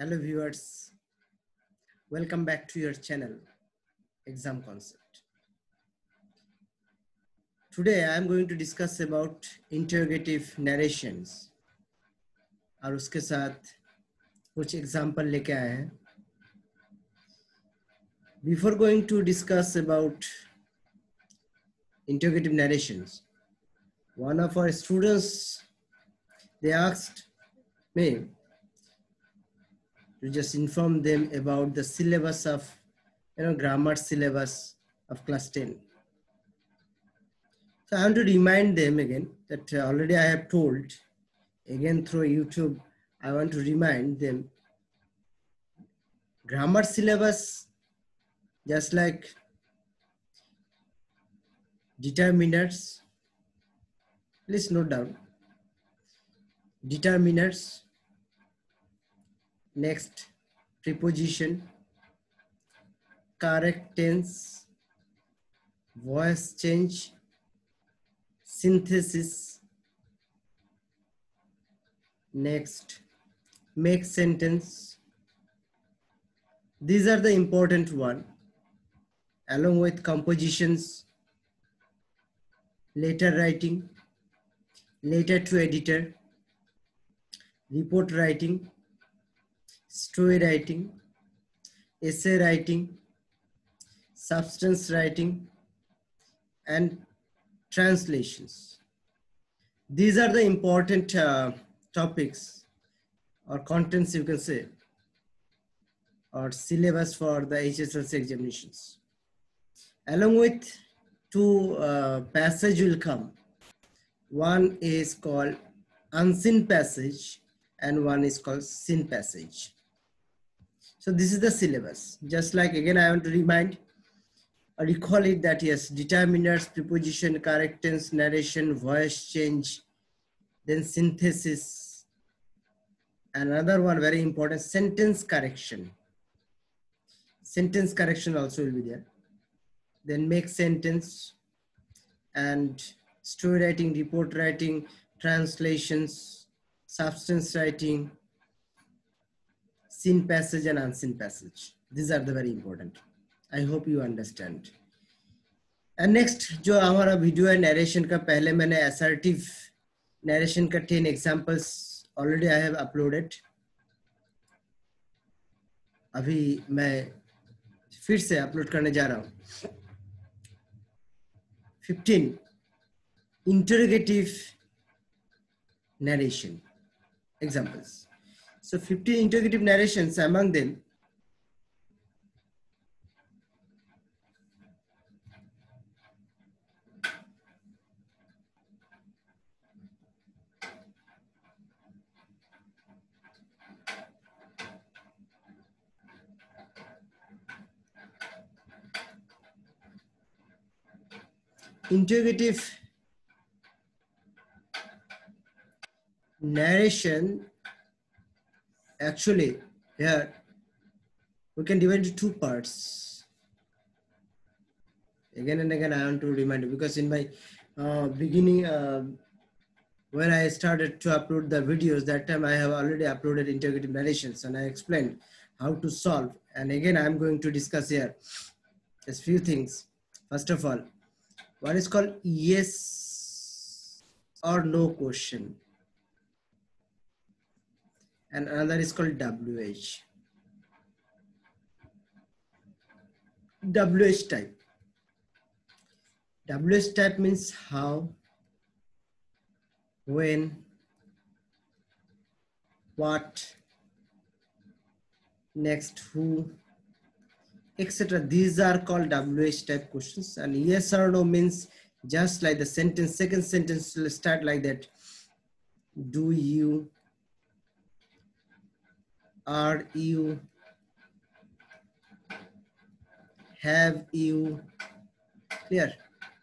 Hello viewers, welcome back to your channel Exam Concept. Today I am going to discuss about interrogative narrations और उसके साथ कुछ example लेके आए हैं. Before going to discuss about interrogative narrations, one of our students, they asked me to just inform them about the syllabus of grammar syllabus of class 10. So I want to remind them again that already I have told, again through YouTube, I want to remind them grammar syllabus, just like determiners, please note down, determiners, next preposition, correct tense, voice change, synthesis, next make sentence. These are the important one, along with compositions, letter writing, letter to editor, report writing, story writing, essay writing, substance writing, and translations. These are the important topics or contents, you can say, or syllabus for the HSLC examinations. Along with two passage will come. One is called unseen passage and one is called seen passage. So this is the syllabus. Just like, again, I want to remind or recall it that yes, determiners, preposition, correct tense, narration, voice change, then synthesis, another one very important, sentence correction. Sentence correction also will be there. Then make sentence and story writing, report writing, translations, substance writing, seen passage and unseen passage. These are the very important. I hope you understand. And next, जो हमारा video है narration का, पहले मैंने assertive narration का 10 examples already I have uploaded. अभी मैं फिर से अपलोड करने जा रहा हूँ 15 interrogative narration examples. So 15 interrogative narrations, among them interrogative narration, actually here we can divide into two parts. Again and again I want to remind you, because in my beginning when I started to upload the videos, that time I have already uploaded interrogative narrations and I explained how to solve. And again I'm going to discuss here just few things. First of all, one is called yes or no question, and another is called WH. WH type. WH type means how, when, what, next who, etc. These are called WH type questions. And yes or no means just like the sentence, second sentence will start like that. Do you, are you, have you, clear?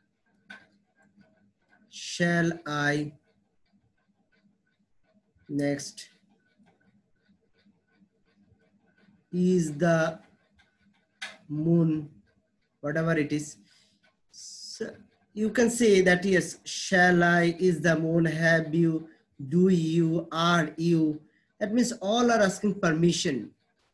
Shall I, next, is the moon, whatever it is. So you can say that yes, shall I, is the moon, have you, do you, are you, That means all are asking permission,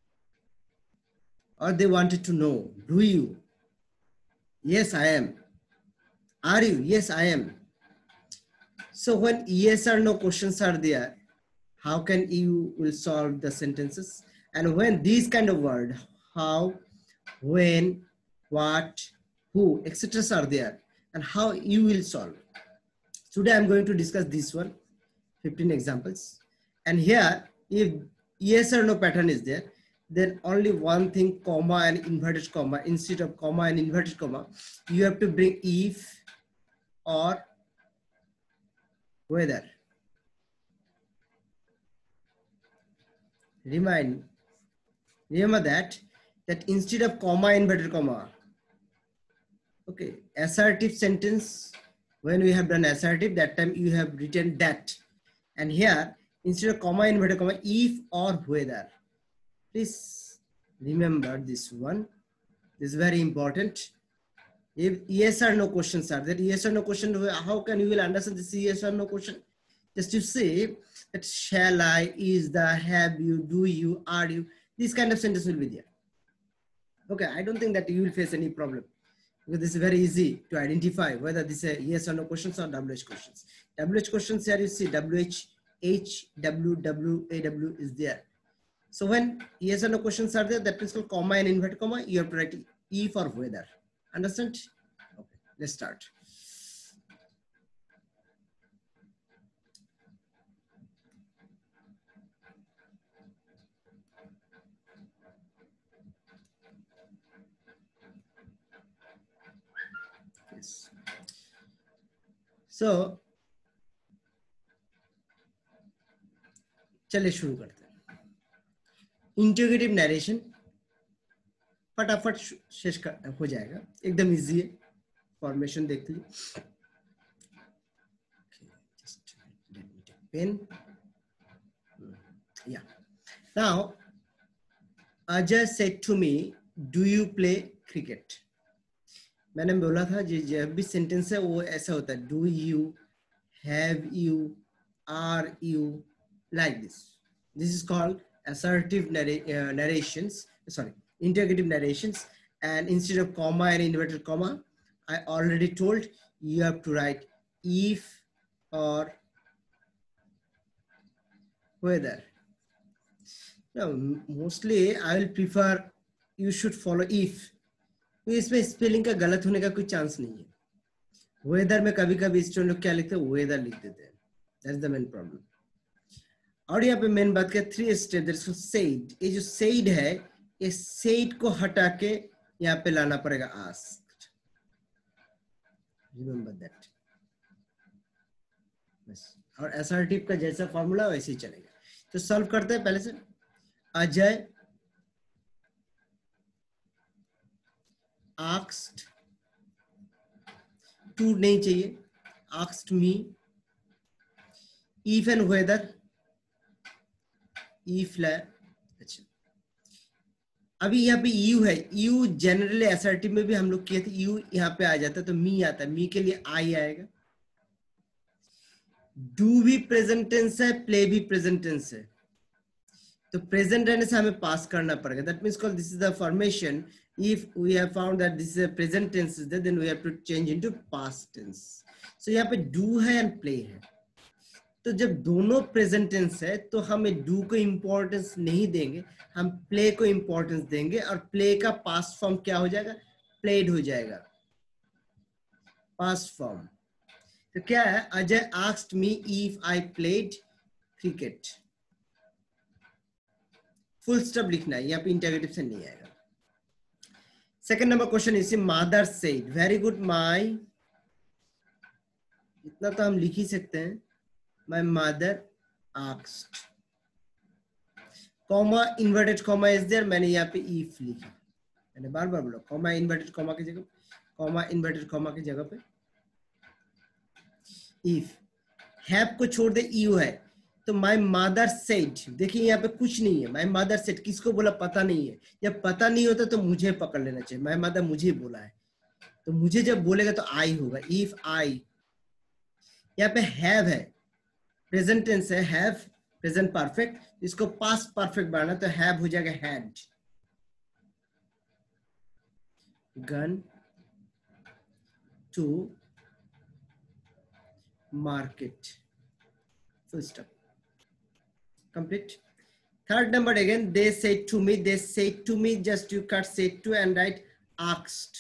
or they wanted to know, do you? Yes, I am. Are you? Yes, I am. So when yes or no questions are there, how can you will solve the sentences? And when these kind of word, how, when, what, who, etc. are there, and how you will solve. Today I'm going to discuss this one, 15 examples. And here, if yes or no pattern is there, then only one thing, comma and inverted comma. Instead of comma and inverted comma, you have to bring if or whether. Remember that instead of comma, inverted comma, okay, assertive sentence, when we have done assertive, that time you have written that. And here, instead of comma, inverted comma, if or whether. Please remember this one. This is very important. If yes or no questions are there, yes or no question, how can you will understand this yes or no question? Just to say that shall I, is the, have you, do you, are you, this kind of sentence will be there. Okay, I don't think that you will face any problem, because this is very easy to identify whether this is a yes or no questions or WH questions. WH questions here you see WH, H, W, W, A, W is there. So when yes or no questions are there, that is called comma and inverted comma, you have to write if or whether. Understand? Okay, let's start. Yes. So चलिए शुरू करते हैं. Integrative narration फटाफट शेष हो जाएगा, एकदम easy है. फॉर्मेशन देख ली. Just let me take pen. Yeah. Now, Ajay said to me, "Do you play cricket?" मैंने बोला था जब भी सेंटेंस है वो ऐसा होता है, do you, have you, are you, like this. This is called assertive narrations, sorry, interrogative narrations. And instead of comma and inverted comma, I already told you have to write if or whether. Now, mostly I will prefer you should follow if. इसमें spelling का गलत होने का कोई chance नहीं है. Weather में कभी कभी स्टूडेंट लोग क्या लिखते हैं, वेदर लिख देते हैं. That's the main problem. और यहाँ पे मेन बात क्या, 3 स्टेप. That's said. ये जो सेड है, ये सेड को हटा के यहाँ पे लाना पड़ेगा आस्क्ड. Remember that. बस. और असर्टिव का जैसा फॉर्मूला वैसे ही चलेगा. तो सॉल्व करते हैं पहले से. अजय asked, to नहीं चाहिए, asked me, if and whether, if ला. अच्छा, अभी यहाँ पे you है. you जनरली असर्टिव में भी हम लोग किए थे. you यहाँ पे आ जाता है तो me आता है. me के लिए I आएगा. do भी प्रेजेंट टेंस है, play भी प्रेजेंट टेंस है, तो प्रेजेंट रहने से हमें पास करना पड़ेगा. That means call this is the formation. If we have found that this is a present tense, then we have to change into past tense. So यहाँ पे do है and play है. तो जब दोनों present tense है तो हमें do को importance नहीं देंगे, हम play को importance देंगे. और play का past form क्या हो जाएगा, played हो जाएगा. past form. तो क्या है, Ajay asked me if I played cricket. Full stop लिखना है, यहाँ पे इंटरोगेटिव से नहीं आएगा. Second number question is mother said. Very good. My, इतना तो हम लिख ही सकते हैं. My mother asked. Comma inverted comma is there. मैंने यहाँ पे इफ लिखा. मैंने बार बार बोला कॉमा इन्वर्टेड कॉमा की जगह, कॉमा इन्वर्टेड कॉमा की जगह पे इफ. हैव को छोड़ दे, यू है. तो माय मदर सेड, देखिए यहाँ पे कुछ नहीं है. माय मदर सेड किसको बोला, पता नहीं है. जब पता नहीं होता तो मुझे पकड़ लेना चाहिए. माय मदर मुझे बोला है, तो मुझे जब बोलेगा तो आई होगा. If I. यहाँ पे हैव है, प्रेजेंट टेंस है. हैव प्रेजेंट परफेक्ट, इसको पास्ट परफेक्ट बनाना तो हैव हो जाएगा had. Gone to market, full stop, complete. Third number again, they said to me, they said to me, just you cut said to and write asked.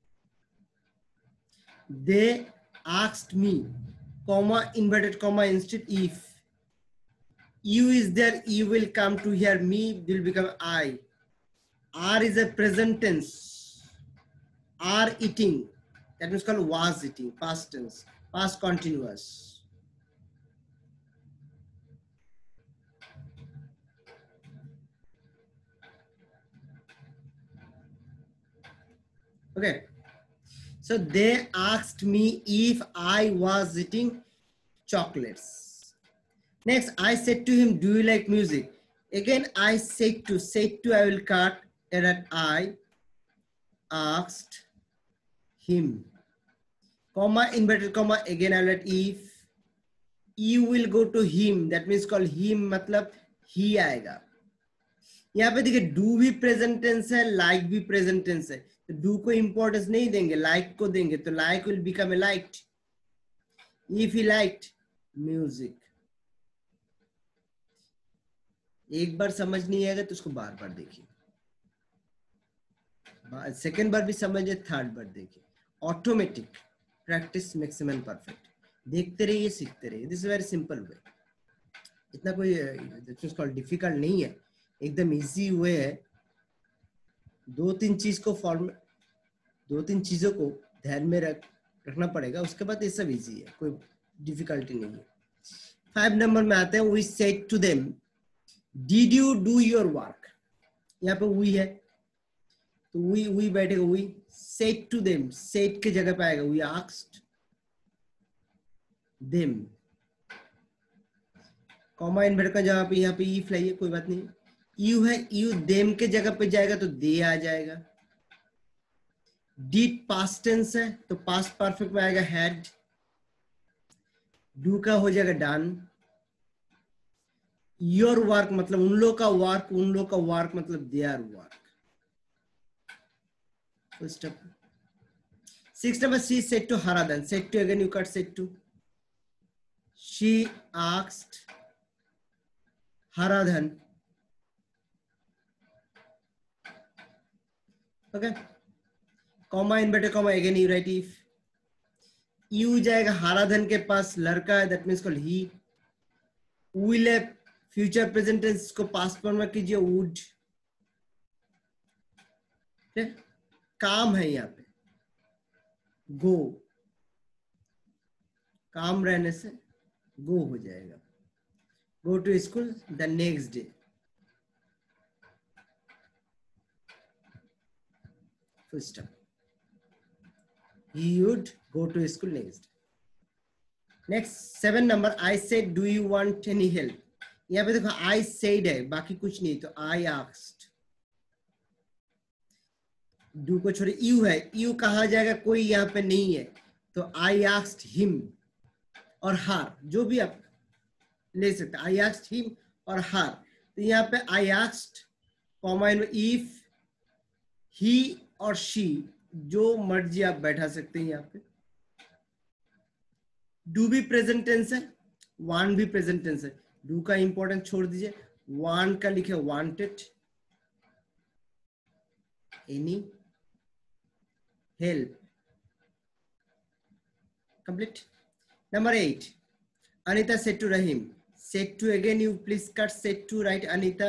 They asked me, comma, inverted comma, instead if you is there, you will come to here, me will become I. Are is a present tense, are eating, that means called was eating, past tense, past continuous. Okay, so they asked me if I was eating chocolates. Next, I said to him, do you like music? Again, I said to, I will cut, that I asked him, comma, inverted comma, again I will write if you will go to him, that means called him, मतलब he आएगा। यहाँ पे देखिए do भी present tense है, like भी present tense है, तो डू को इंपॉर्टेंस नहीं देंगे, लाइक को देंगे, तो like will become a liked, if he liked music. एक बार समझ नहीं आएगा तो उसको बार बार देखिए, सेकेंड बार भी समझिए, थर्ड बार देखिए। ऑटोमेटिक प्रैक्टिस मैक्सिमम परफेक्ट, देखते रहिए, सीखते रहिए, this is very simple way, इतना कोई डिफिकल्ट नहीं है, एकदम इजी वे है। दो तीन चीजों को ध्यान में रखना पड़ेगा, उसके बाद ये सब इजी है, कोई डिफिकल्टी नहीं है। 5 नंबर में आते हैं, we said to them did you do your work. यहाँ पे वी है तो वी बैठेगा, we said to them, said के जगह पे आएगा we asked them, comma invert का जवाब यहाँ पे इफ लाइए, कोई बात नहीं। यू है, यू देम के जगह पे जाएगा तो दे आ जाएगा। डिड पास्ट टेंस है तो पास्ट परफेक्ट में आएगा हैड। डू का हो जाएगा डन। योर वर्क मतलब उन लोग का वर्क, उन लोग का वर्क मतलब their work. 6 number, she said to Haradhan, said to again you cut said to, she asked Haradhan, okay, comma inverted comma, again you write if, you जाएगा हाराधन के पास, लड़का है, that means called he, will है future present tense को past form में कीजिए would. काम है यहाँ पे गो, काम रहने से गो हो जाएगा, go to school the next day. First step, he would go to school next. Next 7 number, I said do you want any help। यहाँ पे देखो I said है, बाकी कुछ नहीं, तो I asked। do को छोड़े you है, you कहा जाएगा, कोई यहाँ पे नहीं है, तो I asked him और her, जो भी आप ले सकते, I asked him और her। तो यहाँ पे I asked comma if he और she, जो मर्जी आप बैठा सकते हैं। यहाँ पे डू भी प्रेजेंट टेंस है, वांट भी प्रेजेंट टेंस है, डू का इंपॉर्टेंस छोड़ दीजिए, वांट का लिखे wanted, any help, complete. Number 8, Anita said to Rahim, said to again you please cut said to, right Anita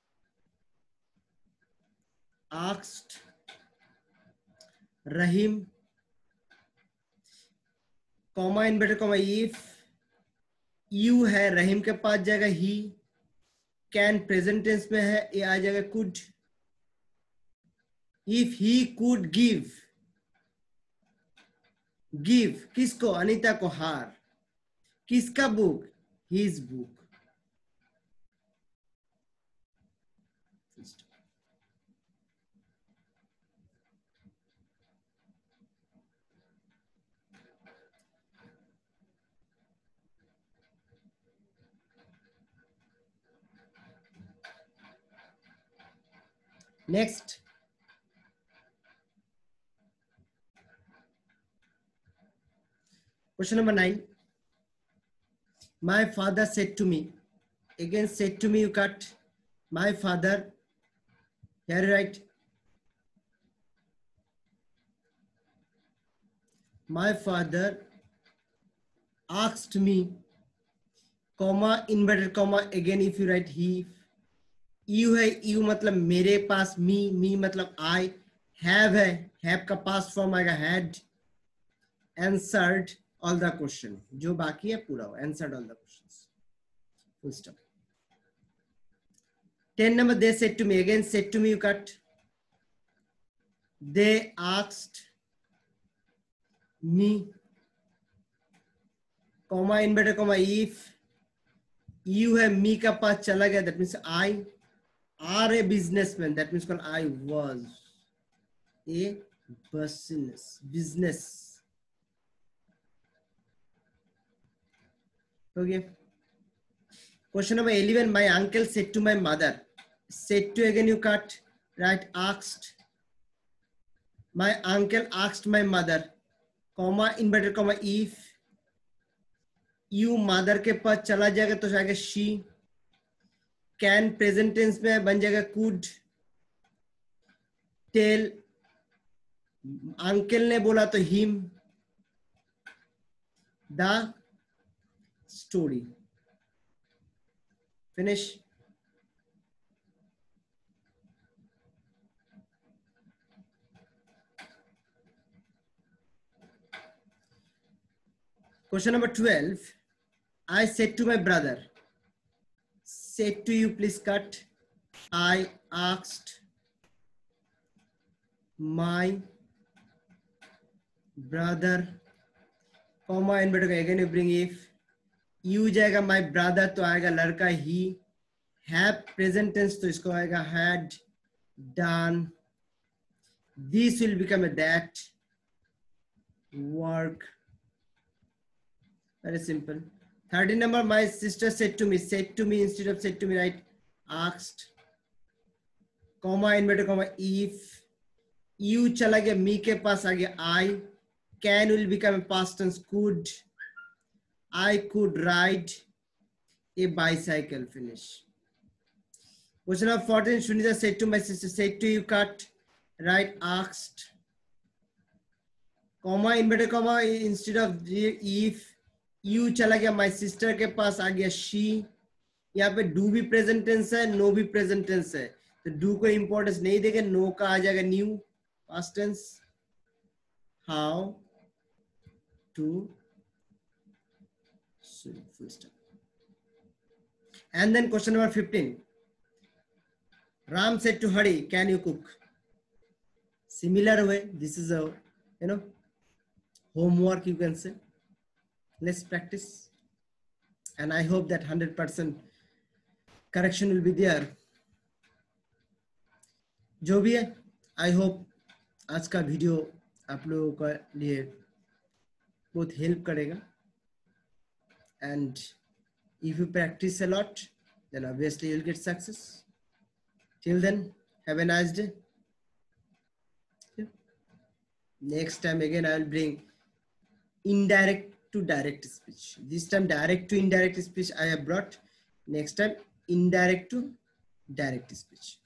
asked Rahim, comma inverted comma if, you है रहीम के पास जाएगा ही, कैन प्रेजेंट टेंस में है, ये आ जाएगा could. If he could give, give किसको, अनीता को, हार, किसका book, his book. Next, question number 9. My father said to me. Again, said to me, you cut. My father, here you write. My father asked me, comma, inverted comma, again if you write he. You है, you मतलब मेरे पास, me मतलब I, have का past form आएगा had, answered all the question, जो बाकी है पूरा हो, answered all the questions, full stop. 10 number, they said to me. Again, said to me, you cut. They asked me, comma, inverted comma, if you have me का पास चला गया, that means I are a businessman, that means called I was a business. Okay. Question number 11. My uncle said to my mother. Said to, again you cut, right? Asked. My uncle asked my mother, comma, inverted comma, if you mother के पास चला जाएगा तो जाएगा she. Can present tense में बन जाएगा could. Tell, uncle ने बोला तो him. The story. Finish. Question number 12. I said to my brother. Said to you, please cut. I asked my brother, comma, inverted, again you bring if. You जाएगा my brother तो आएगा लड़का he. Have present tense तो इसको आएगा had done. This will become a that. Work. Very simple. 13 number, my sister said to me instead of said to me, right? Asked, comma, inverted comma, if you चला गया me के पास आ गया I. Can will become a past tense could. I could ride a bicycle. Finish. Question number 14. Sunita said to my sister, said to you cut, right? Asked, comma, inverted comma, instead of if you चला गया my sister के पास आ गया she. यहाँ पे do भी present tense है, no भी present tense है, तो do को importance नहीं देगा, no का आ जाएगा new past tense. How to swim, full stop. And then question number 15. Ram said to Hari, can you cook? Similar way, this is a homework you can say. Let's practice, and I hope that 100% correction will be there. जो भी है, I hope आज का video आप लोगों के लिए बहुत हेल्प करेगा. And if you practice a lot, then obviously you'll get success. Till then, have a nice day. Next time again I will bring indirect to direct speech. This time direct to indirect speech I have brought. Next time indirect to direct speech.